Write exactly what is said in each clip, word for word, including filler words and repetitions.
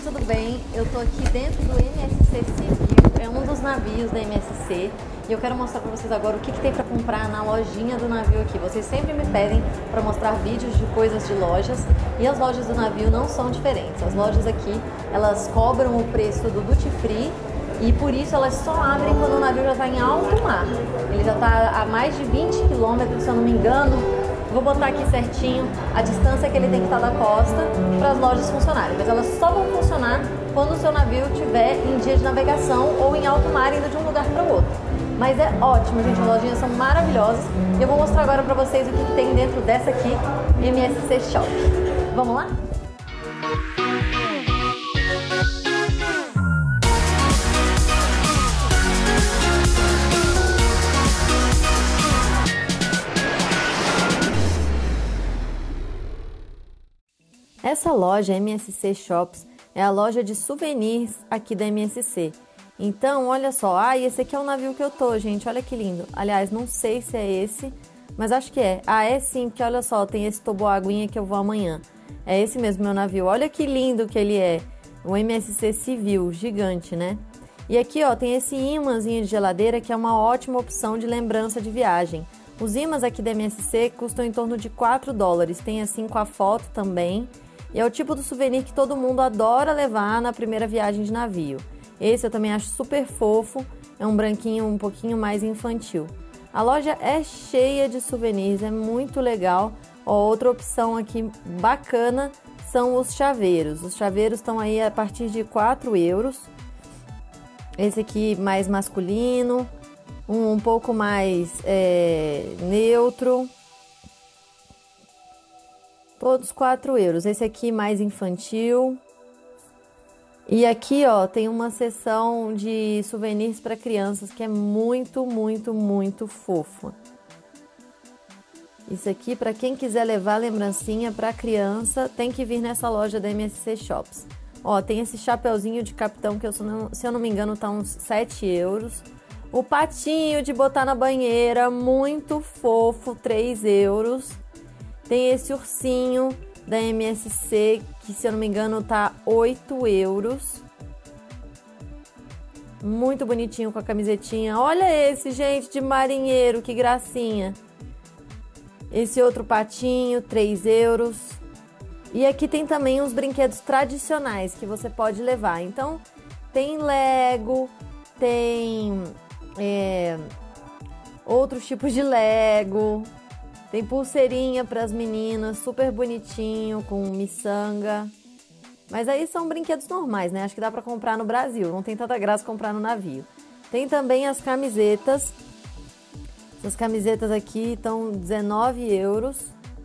tudo bem? Eu tô aqui dentro do M S C Civil, é um dos navios da M S C e eu quero mostrar pra vocês agora o que, que tem pra comprar na lojinha do navio aqui. Vocês sempre me pedem pra mostrar vídeos de coisas de lojas e as lojas do navio não são diferentes. As lojas aqui, elas cobram o preço do duty free e por isso elas só abrem quando o navio já está em alto mar. Ele já está a mais de vinte quilômetros, se eu não me engano. Vou botar aqui certinho a distância que ele tem que estar da costa para as lojas funcionarem. Mas elas só vão funcionar quando o seu navio estiver em dia de navegação ou em alto mar, indo de um lugar para o outro. Mas é ótimo, gente. As lojinhas são maravilhosas. E eu vou mostrar agora para vocês o que, que tem dentro dessa aqui, M S C Shop. Vamos lá? Essa loja M S C Shops é a loja de souvenirs aqui da M S C. Então, olha só, ah, esse aqui é o navio que eu tô, gente, olha que lindo. Aliás, não sei se é esse, mas acho que é. Ah, é sim, porque olha só, tem esse toboaguinha que eu vou amanhã. É esse mesmo meu navio, olha que lindo que ele é. O M S C Civil, gigante, né? E aqui, ó, tem esse imãzinho de geladeira que é uma ótima opção de lembrança de viagem. Os imãs aqui da M S C custam em torno de quatro dólares, tem assim com a foto também. E é o tipo do souvenir que todo mundo adora levar na primeira viagem de navio. Esse eu também acho super fofo, é um branquinho um pouquinho mais infantil. A loja é cheia de souvenirs, é muito legal. Ó, outra opção aqui bacana são os chaveiros. Os chaveiros estão aí a partir de quatro euros. Esse aqui mais masculino, um, um pouco mais é, neutro. Todos quatro euros. Esse aqui mais infantil. E aqui, ó, tem uma seção de souvenirs para crianças que é muito, muito, muito fofa. Isso aqui, para quem quiser levar lembrancinha para criança, tem que vir nessa loja da M S C Shops. Ó, tem esse chapeuzinho de capitão que, eu, se eu não me engano, tá uns sete euros. O patinho de botar na banheira, muito fofo, três euros. Tem esse ursinho da M S C, que se eu não me engano tá oito euros. Muito bonitinho com a camisetinha. Olha esse, gente, de marinheiro, que gracinha. Esse outro patinho, três euros. E aqui tem também uns brinquedos tradicionais que você pode levar. Então, tem Lego, tem é, outros tipos de Lego. Tem pulseirinha para as meninas, super bonitinho, com miçanga. Mas aí são brinquedos normais, né? Acho que dá para comprar no Brasil, não tem tanta graça comprar no navio. Tem também as camisetas. Essas camisetas aqui estão dezenove euros.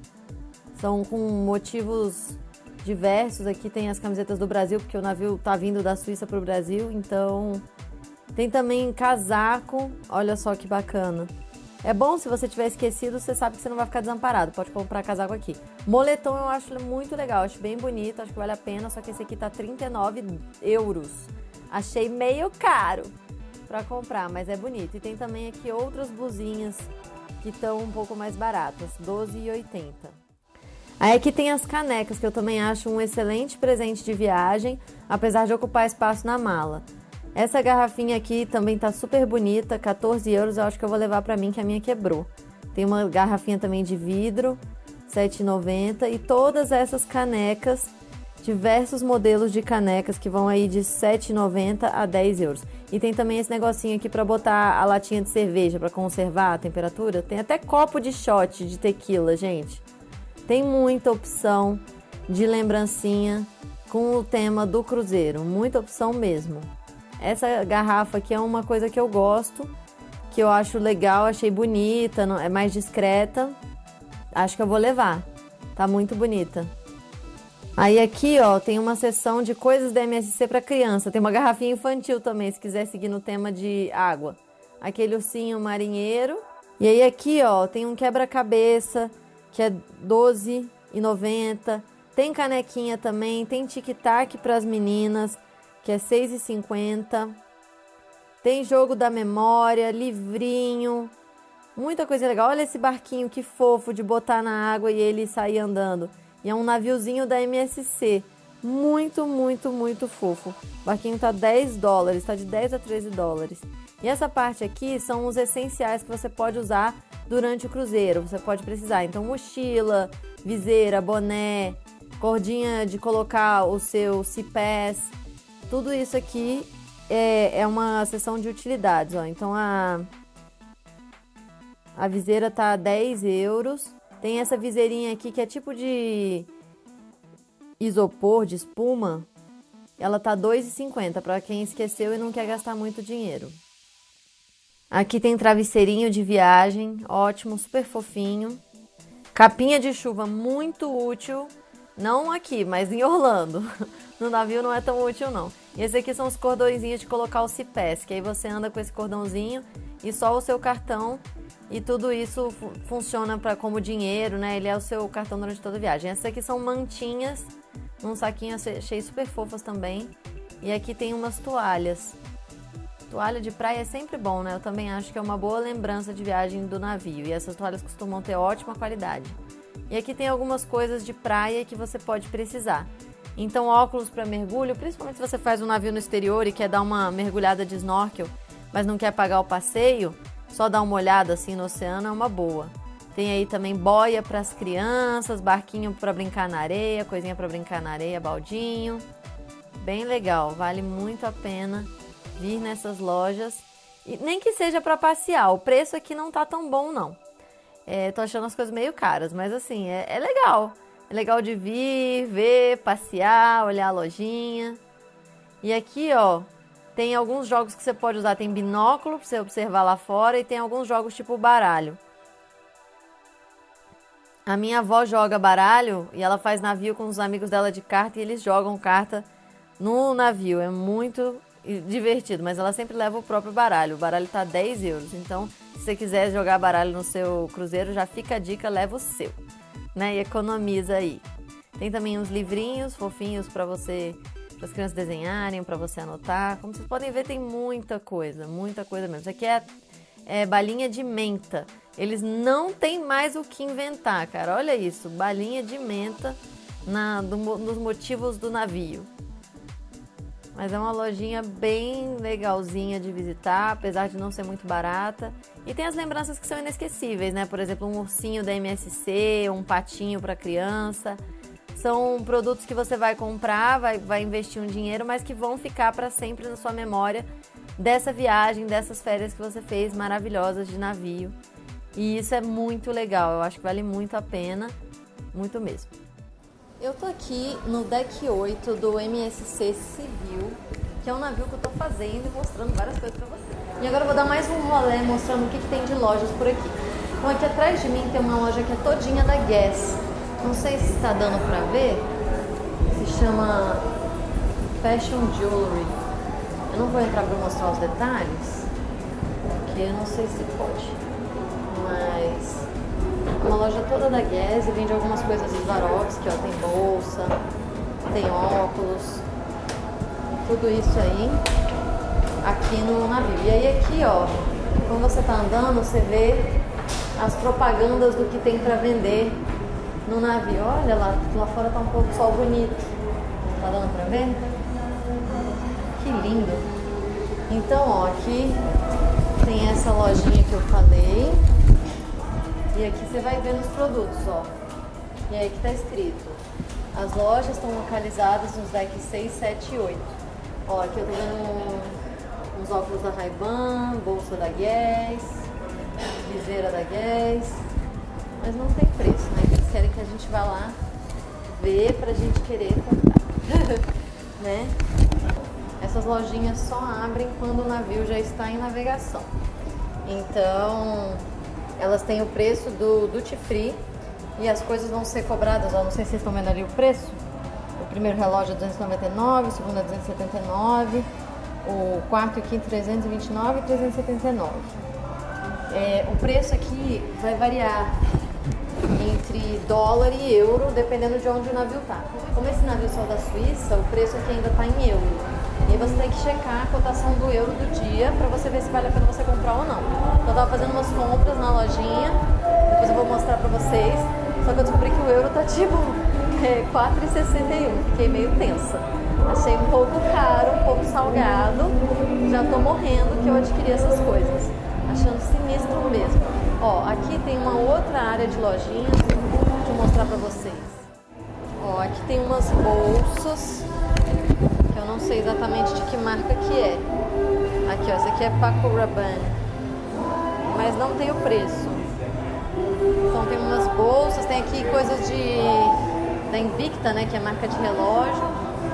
São com motivos diversos. Aqui tem as camisetas do Brasil, porque o navio tá vindo da Suíça para o Brasil. Então, tem também casaco. Olha só que bacana. É bom, se você tiver esquecido, você sabe que você não vai ficar desamparado. Pode comprar casaco aqui. Moletom eu acho muito legal, acho bem bonito, acho que vale a pena. Só que esse aqui tá trinta e nove euros. Achei meio caro pra comprar, mas é bonito. E tem também aqui outras blusinhas que estão um pouco mais baratas, doze e oitenta. Aí aqui tem as canecas, que eu também acho um excelente presente de viagem, apesar de ocupar espaço na mala. Essa garrafinha aqui também tá super bonita, quatorze euros, eu acho que eu vou levar pra mim, que a minha quebrou. Tem uma garrafinha também de vidro, sete e noventa, e todas essas canecas, diversos modelos de canecas que vão aí de sete e noventa a dez euros. E tem também esse negocinho aqui pra botar a latinha de cerveja, pra conservar a temperatura. Tem até copo de shot de tequila, gente. Tem muita opção de lembrancinha com o tema do cruzeiro, muita opção mesmo. Essa garrafa aqui é uma coisa que eu gosto, que eu acho legal, achei bonita, é mais discreta. Acho que eu vou levar, tá muito bonita. Aí aqui, ó, tem uma seção de coisas da M S C para criança. Tem uma garrafinha infantil também, se quiser seguir no tema de água. Aquele ursinho marinheiro. E aí aqui, ó, tem um quebra-cabeça, que é doze e noventa. Tem canequinha também, tem tic-tac para as meninas, que é seis e cinquenta. Tem jogo da memória, livrinho, muita coisa legal. Olha esse barquinho, que fofo, de botar na água e ele sair andando. E é um naviozinho da M S C. Muito, muito, muito fofo. O barquinho tá dez dólares, tá de dez a treze dólares. E essa parte aqui são os essenciais que você pode usar durante o cruzeiro. Você pode precisar, então, mochila, viseira, boné, cordinha de colocar o seu cipés. Tudo isso aqui é, é uma seção de utilidades, ó. Então, a, a viseira tá dez euros. Tem essa viseirinha aqui que é tipo de isopor, de espuma. Ela tá dois reais e cinquenta centavos para quem esqueceu e não quer gastar muito dinheiro. Aqui tem travesseirinho de viagem, ótimo, super fofinho. Capinha de chuva muito útil, não aqui, mas em Orlando. No navio não é tão útil não. E esse aqui são os cordõezinhos de colocar os cipés, que aí você anda com esse cordãozinho e só o seu cartão. E tudo isso funciona pra, como dinheiro, né? Ele é o seu cartão durante toda a viagem. Essas aqui são mantinhas, num saquinho achei super fofas também. E aqui tem umas toalhas. Toalha de praia é sempre bom, né? Eu também acho que é uma boa lembrança de viagem do navio. E essas toalhas costumam ter ótima qualidade. E aqui tem algumas coisas de praia que você pode precisar. Então, óculos para mergulho, principalmente se você faz um navio no exterior e quer dar uma mergulhada de snorkel, mas não quer pagar o passeio, só dar uma olhada assim no oceano é uma boa. Tem aí também boia para as crianças, barquinho para brincar na areia, coisinha para brincar na areia, baldinho. Bem legal, vale muito a pena vir nessas lojas. E nem que seja para passear, o preço aqui não tá tão bom não. É, tô achando as coisas meio caras, mas assim, é, é legal. É legal de vir, ver, passear, olhar a lojinha. E aqui, ó, tem alguns jogos que você pode usar. Tem binóculo pra você observar lá fora e tem alguns jogos tipo baralho. A minha avó joga baralho e ela faz navio com os amigos dela de carta e eles jogam carta no navio. É muito divertido, mas ela sempre leva o próprio baralho. O baralho tá dez euros, então se você quiser jogar baralho no seu cruzeiro, já fica a dica, leva o seu, né? E economiza aí. Tem também uns livrinhos fofinhos para você, para as crianças desenharem, para você anotar. Como vocês podem ver, tem muita coisa, muita coisa mesmo. Isso aqui é, é balinha de menta. Eles não têm mais o que inventar, cara. Olha isso, balinha de menta na, do, nos motivos do navio. Mas é uma lojinha bem legalzinha de visitar, apesar de não ser muito barata. E tem as lembranças que são inesquecíveis, né? Por exemplo, um ursinho da M S C, um patinho para criança. São produtos que você vai comprar, vai, vai investir um dinheiro, mas que vão ficar para sempre na sua memória dessa viagem, dessas férias que você fez maravilhosas de navio. E isso é muito legal, eu acho que vale muito a pena, muito mesmo. Eu tô aqui no deck oito do M S C Civil, que é um navio que eu tô fazendo e mostrando várias coisas pra vocês. E agora eu vou dar mais um rolê mostrando o que, que tem de lojas por aqui. Então aqui atrás de mim tem uma loja que é todinha da Guess. Não sei se está dando pra ver, se chama Fashion Jewelry. Eu não vou entrar pra mostrar os detalhes, porque eu não sei se pode, mas uma loja toda da Guess e vende algumas coisas dos Swarovski, ó, tem bolsa, tem óculos, tudo isso aí aqui no navio. E aí aqui, ó, quando você tá andando, você vê as propagandas do que tem pra vender no navio. Olha lá, lá fora tá um pouco sol bonito. Tá dando pra ver? Que lindo. Então, ó, aqui tem essa lojinha que eu falei. E aqui você vai ver nos produtos, ó. E aí que tá escrito. As lojas estão localizadas nos decks seis, sete e oito. Ó, aqui eu tô vendo uns óculos da Ray-Ban, bolsa da Guess, viseira da Guess. Mas não tem preço, né? Eles querem que a gente vá lá ver pra gente querer comprar, né? Essas lojinhas só abrem quando o navio já está em navegação. Então, elas têm o preço do duty free e as coisas vão ser cobradas, ó, não sei se vocês estão vendo ali o preço. O primeiro relógio é duzentos e noventa e nove, o segundo é duzentos e setenta e nove, o quarto e quinto trezentos e vinte e nove e trezentos e setenta e nove. É, o preço aqui vai variar entre dólar e euro, dependendo de onde o navio tá. Como esse navio saiu da Suíça, o preço aqui ainda tá em euro. E aí você tem que checar a cotação do euro do dia pra você ver se vale a pena você comprar ou não. Então eu tava fazendo umas compras na lojinha, depois eu vou mostrar pra vocês. Só que eu descobri que o euro tá tipo é quatro reais e sessenta e um centavos. Fiquei meio tensa. Achei um pouco caro, um pouco salgado. Já tô morrendo que eu adquiri essas coisas. Achando sinistro mesmo. Ó, aqui tem uma outra área de lojinhas. Deixa eu mostrar pra vocês. Ó, aqui tem umas bolsas. Que eu não sei exatamente de que marca que é. Aqui, ó, essa aqui é Paco Rabanne. Mas não tem o preço. Então tem umas bolsas, tem aqui coisas de da Invicta, né, que é marca de relógio.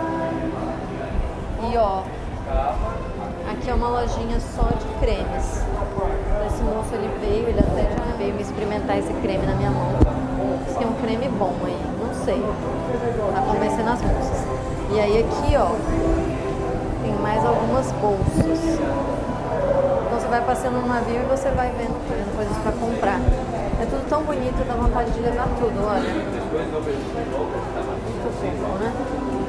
E ó, aqui é uma lojinha só de cremes. Esse moço ele veio, ele até já veio me experimentar esse creme na minha mão. Diz que é um creme bom aí, não sei. Tá convencendo as moças. E aí aqui, ó, tem mais algumas bolsas. Então você vai passando no navio e você vai vendo, vendo coisas pra comprar. É tudo tão bonito, dá vontade de levar tudo, olha. Muito fofo, né?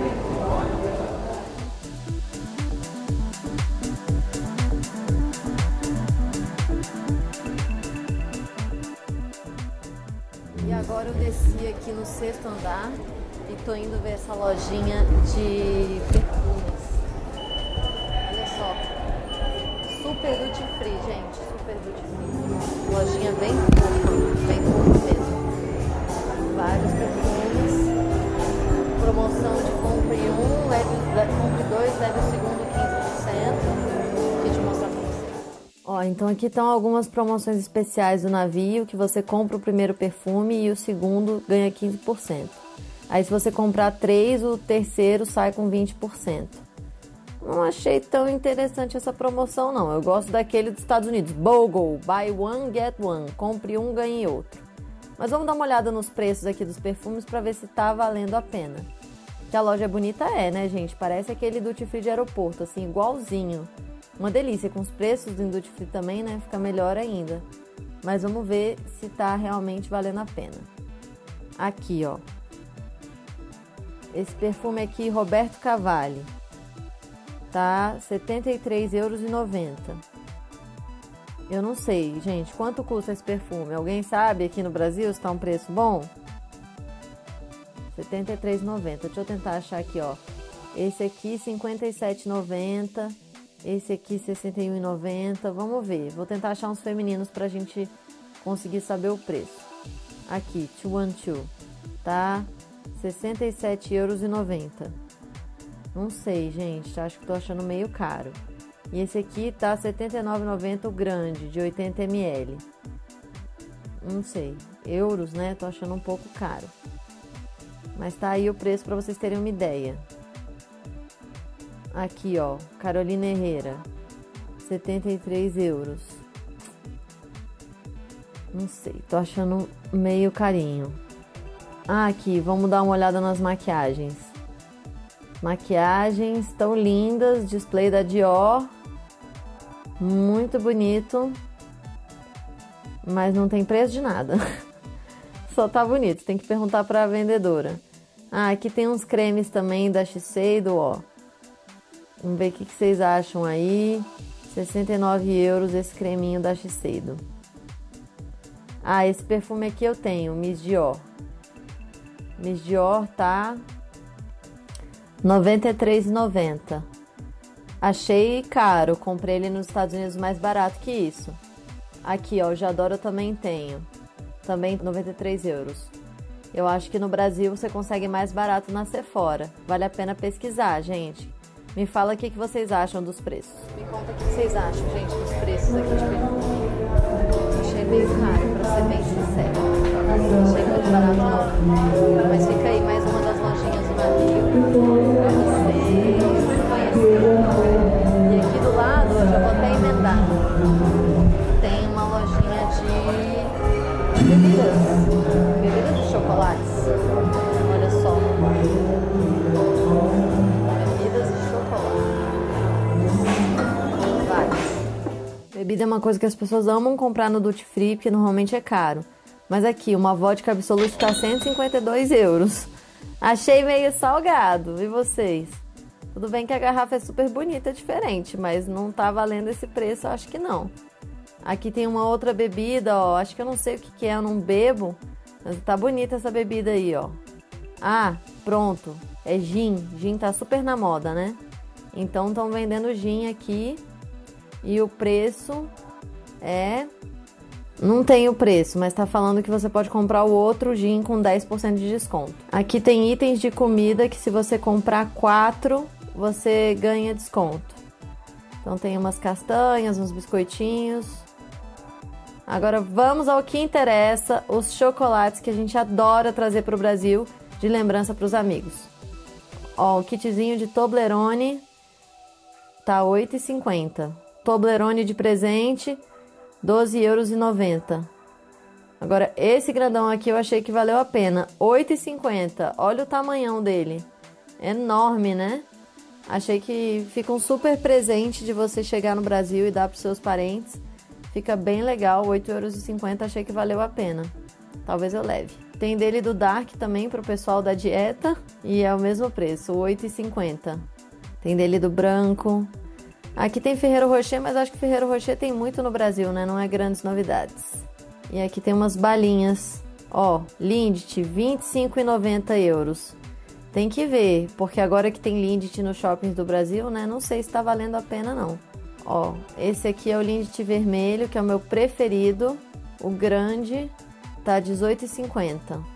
E agora eu desci aqui no sexto andar e tô indo ver essa lojinha de perfumes. Olha só. Super duty free, gente. Super duty free. Lojinha bem fofa, bem fofa mesmo. Vários perfumes. Promoção de compre um, leve, compre dois, leve o segundo quinze por cento. Deixa eu mostrar pra vocês. Ó, então aqui estão algumas promoções especiais do navio, que você compra o primeiro perfume e o segundo ganha quinze por cento. Aí se você comprar três, o terceiro sai com vinte por cento. Não achei tão interessante essa promoção, não. Eu gosto daquele dos Estados Unidos. BOGO, buy one, get one. Compre um, ganhe outro. Mas vamos dar uma olhada nos preços aqui dos perfumes para ver se tá valendo a pena. Que a loja é bonita, é, né, gente? Parece aquele duty free de aeroporto, assim, igualzinho. Uma delícia. Com os preços do duty free também, né? Fica melhor ainda. Mas vamos ver se tá realmente valendo a pena. Aqui, ó. Esse perfume aqui, Roberto Cavalli. Tá setenta e três euros e noventa centavos. Eu não sei, gente, quanto custa esse perfume? Alguém sabe aqui no Brasil se tá um preço bom? setenta e três reais e noventa centavos. Deixa eu tentar achar aqui, ó. Esse aqui, cinquenta e sete reais e noventa centavos. Esse aqui, sessenta e um reais e noventa centavos. Vamos ver. Vou tentar achar uns femininos pra gente conseguir saber o preço. Aqui, dois um dois. Tá? sessenta e sete euros e noventa centavos. Não sei, gente. Acho que tô achando meio caro. E esse aqui tá setenta e nove reais e noventa centavos o grande, de oitenta mililitros. Não sei. Euros, né? Tô achando um pouco caro. Mas tá aí o preço para vocês terem uma ideia. Aqui, ó. Carolina Herrera. setenta e três euros. Não sei. Tô achando meio carinho. Ah, aqui. Vamos dar uma olhada nas maquiagens. Maquiagens tão lindas, display da Dior, muito bonito, mas não tem preço de nada, só tá bonito, tem que perguntar pra vendedora. Ah, aqui tem uns cremes também da Shiseido, ó, vamos ver o que, que vocês acham aí, sessenta e nove euros esse creminho da Shiseido. Ah, esse perfume aqui eu tenho, Miss Dior, Miss Dior tá noventa e três reais e noventa centavos. Achei caro, comprei ele nos Estados Unidos mais barato que isso. Aqui, ó, o Jadora eu também tenho. Também noventa e três euros. Eu acho que no Brasil você consegue mais barato na Sephora. Vale a pena pesquisar, gente. Me fala o que que vocês acham dos preços. Me conta o que vocês acham, gente, dos preços aqui de perfume. Achei meio caro, pra ser bem sincero. Achei muito barato, não. Mas fica aí mais uma das lojinhas do navio pra vocês conhecerem. E aqui do lado, eu já vou até emendar. Tem uma lojinha de bebidas. Bebidas de chocolates. Olha só. Bebidas de chocolate. Várias. Bebida é uma coisa que as pessoas amam comprar no Duty Free, porque normalmente é caro. Mas aqui, uma vodka Absolute tá cento e cinquenta e dois euros. Achei meio salgado. E vocês? Tudo bem que a garrafa é super bonita, diferente, mas não tá valendo esse preço, acho que não. Aqui tem uma outra bebida, ó. Acho que eu não sei o que que é, eu não bebo. Mas tá bonita essa bebida aí, ó. Ah, pronto. É gin. Gin tá super na moda, né? Então estão vendendo gin aqui. E o preço é... Não tem o preço, mas tá falando que você pode comprar o outro gin com dez por cento de desconto. Aqui tem itens de comida que se você comprar quatro, você ganha desconto. Então tem umas castanhas, uns biscoitinhos. Agora vamos ao que interessa, os chocolates que a gente adora trazer para o Brasil de lembrança para os amigos. Ó, o kitzinho de Toblerone tá oito reais e cinquenta centavos. Toblerone de presente, doze euros e noventa centavos. Agora, esse grandão aqui eu achei que valeu a pena, oito reais e cinquenta centavos. Olha o tamanhão dele, enorme, né? Achei que fica um super presente de você chegar no Brasil e dar para os seus parentes. Fica bem legal, oito euros e cinquenta centavos, achei que valeu a pena. Talvez eu leve. Tem dele do Dark também para o pessoal da dieta e é o mesmo preço, oito reais e cinquenta centavos. Tem dele do branco. Aqui tem Ferrero Rocher, mas acho que Ferrero Rocher tem muito no Brasil, né? Não é grandes novidades. E aqui tem umas balinhas. Ó, Lindt, vinte e cinco reais e noventa euros. Tem que ver, porque agora que tem Lindt nos shoppings do Brasil, né? Não sei se tá valendo a pena, não. Ó, esse aqui é o Lindt vermelho, que é o meu preferido. O grande tá dezoito reais e cinquenta centavos.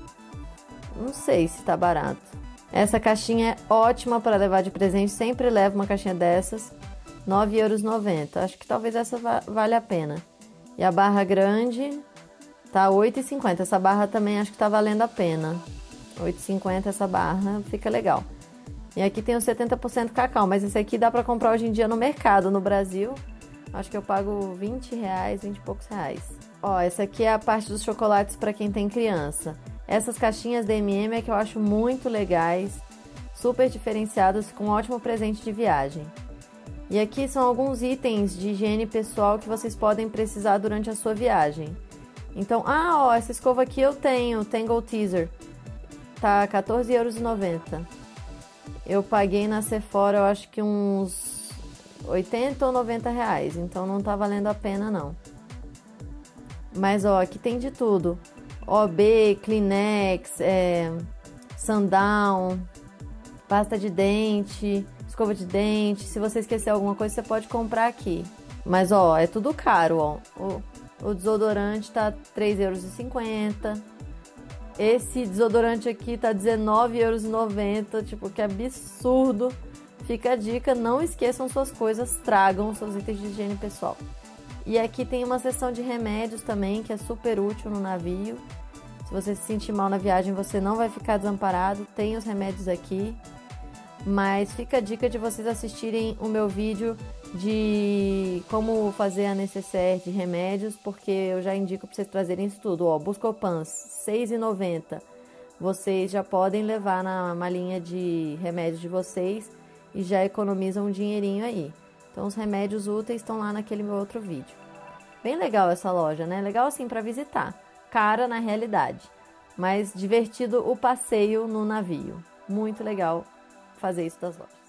Não sei se tá barato. Essa caixinha é ótima para levar de presente, sempre levo uma caixinha dessas, nove euros e noventa centavos. Acho que talvez essa va vale a pena. E a barra grande tá oito reais e cinquenta centavos. Essa barra também acho que tá valendo a pena. oito reais e cinquenta centavos essa barra, fica legal. E aqui tem o setenta por cento cacau, mas esse aqui dá para comprar hoje em dia no mercado. No Brasil, acho que eu pago vinte reais, vinte e poucos reais. Ó, essa aqui é a parte dos chocolates para quem tem criança. Essas caixinhas da eme e eme é que eu acho muito legais, super diferenciadas, com um ótimo presente de viagem. E aqui são alguns itens de higiene pessoal que vocês podem precisar durante a sua viagem. Então, ah, ó, essa escova aqui eu tenho, Tangle Teezer, tá quatorze euros e noventa centavos. Eu paguei na Sephora, eu acho que uns oitenta ou noventa reais, então não tá valendo a pena não. Mas ó, aqui tem de tudo. O B, Kleenex, é, Sundown, pasta de dente, escova de dente. Se você esquecer alguma coisa, você pode comprar aqui. Mas ó, é tudo caro, ó. O, o desodorante tá três euros e cinquenta centavos. Esse desodorante aqui tá dezenove euros e noventa centavos, tipo, que absurdo. Fica a dica, não esqueçam suas coisas, tragam seus itens de higiene pessoal. E aqui tem uma seção de remédios também, que é super útil no navio. Se você se sentir mal na viagem, você não vai ficar desamparado. Tem os remédios aqui. Mas fica a dica de vocês assistirem o meu vídeo de como fazer a necessaire de remédios, porque eu já indico para vocês trazerem isso tudo. Ó, Buscopan, seis reais e noventa centavos. Vocês já podem levar na malinha de remédios de vocês e já economizam um dinheirinho aí. Então os remédios úteis estão lá naquele meu outro vídeo. Bem legal essa loja, né? Legal assim para visitar. Cara na realidade, mas divertido o passeio no navio. Muito legal fazer isso das lojas.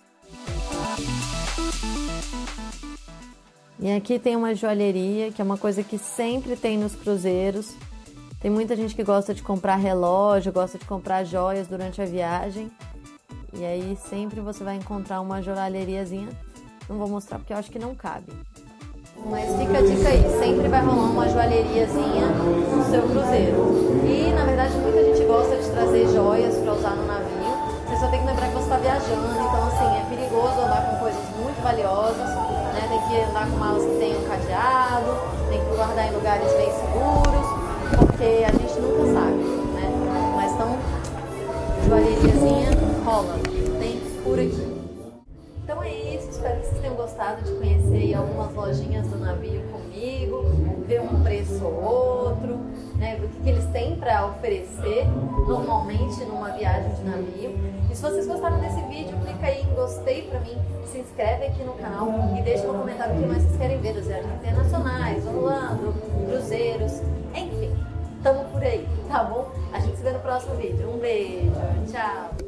E aqui tem uma joalheria, que é uma coisa que sempre tem nos cruzeiros. Tem muita gente que gosta de comprar relógio, gosta de comprar joias durante a viagem. E aí sempre você vai encontrar uma joalheriazinha. Não vou mostrar porque eu acho que não cabe. Mas fica a dica aí, sempre vai rolar uma joalheriazinha no seu cruzeiro. E na verdade muita gente gosta de trazer joias para usar no navio. Você só tem que lembrar que você está viajando, então assim, é perigoso andar com coisas muito valiosas, né? Tem que andar com malas que tenham cadeado, tem que guardar em lugares bem seguros, porque a gente nunca sabe, né? Mas então, joalheriazinha rola, tem por aqui. Então é isso, espero que vocês tenham gostado de conhecer algumas lojinhas do navio comigo, ver um preço ou outro, né, do que, que eles têm para oferecer normalmente numa viagem de navio. E se vocês gostaram desse vídeo, clica aí em gostei pra mim, se inscreve aqui no canal e deixa no comentário o que mais vocês querem ver das viagens internacionais, Orlando, cruzeiros, enfim, tamo por aí, tá bom? A gente se vê no próximo vídeo. Um beijo, tchau!